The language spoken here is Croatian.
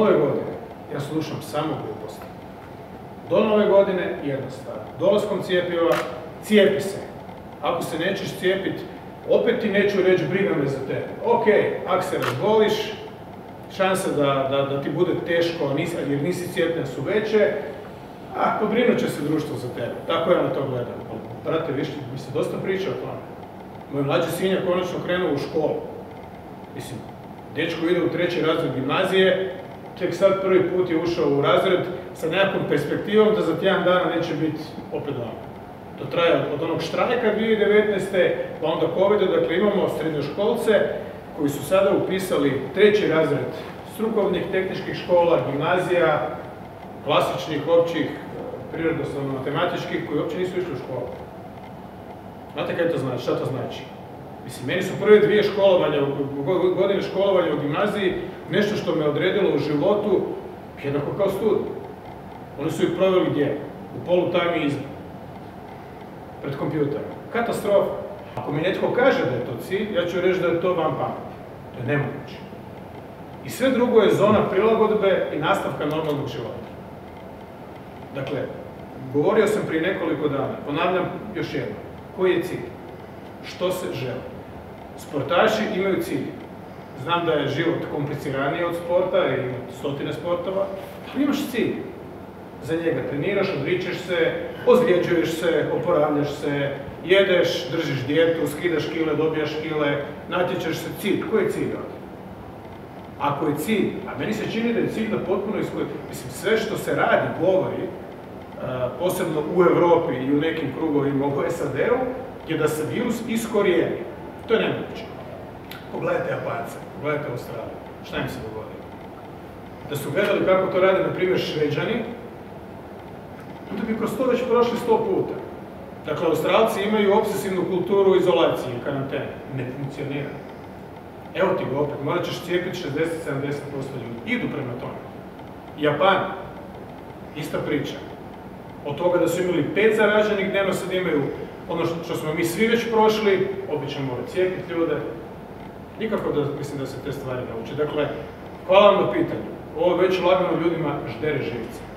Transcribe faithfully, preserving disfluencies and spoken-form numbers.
Nove godine ja slušam samo gluposti. Do nove godine jednostavno. Dolaskom cijepiva, cijepi se. Ako se nećeš cijepiti, opet ti neću reći briga me za tebe. Ok, ako se razboliš, šanse da, da, da ti bude teško jer nisi cijepljen su veće, a pobrinut će se društvo za tebe. Tako ja na to gledam. Brate, viš, mi se dosta priča o tome. Moj mlađi sin je konačno krenuo u školu. Mislim, dečko ide u treći razred gimnazije, tek sad prvi put je ušao u razred sa nekakvom perspektivom da za tjedan dana neće biti opet doma. To traje od onog štrajka dvije tisuće devetnaeste pa onda covida, dakle imamo srednjoškolce koji su sada upisali treći razred strukovnih tehničkih škola, gimnazija, klasičnih, općih, prirodoslovno-matematičkih, koji uopće nisu išli u školu. Znate kaj to znači? Šta to znači? Mislim, meni su prve dvije školovanja, godine školovanja u gimnaziji nešto što me odredilo u životu jednako kao studij. Oni su ih proveli gdje? U polu-time izbu. Pred kompjuterom. Katastrofa. Ako mi netko kaže da je to cilj, ja ću reći da je to van pameti. To je nemoguće. I sve drugo je zona prilagodbe i nastavka normalnog života. Dakle, govorio sam prije nekoliko dana, ponavljam još jedno. Koji je cilj? Što se želi? Sportaši imaju cilj. Znam da je život kompliciraniji od sporta i od stotine sportova, ali imaš cilj. Za njega treniraš, odričeš se, ozljeđuješ se, oporavljaš se, jedeš, držiš dijetu, skidaš kile, dobijaš kile, natječeš se. Cilj. Koji je cilj ovdje? Ako je cilj, a meni se čini da je cilj da potpuno iskoristiti, mislim, sve što se radi, govori, posebno u Europi i u nekim krugovima u S A D-u, je da se virus iskorijeni. To je nemoguće. Pogledajte Japance, pogledajte Australiju. Šta im se dogodilo? Da su gledali kako to rade, na primjer, Šveđani, onda bi kroz to već prošli sto puta. Dakle, Australci imaju obsesivnu kulturu izolacije i karantene. Ne funkcionira. Evo ti ga opet, morat ćeš cijepiti šezdeset do sedamdeset posto ljudi. Idu prema tome. Japan, ista priča. Od toga da su imali pet zaraženih dnevno, sad imaju ono što smo mi svi već prošli, opet ćemo morati cijepiti ljude. Nikako da mislim da se te stvari nauče. Dakle, hvala vam na pitanju. Ovo već lagano ljudima ždere živce.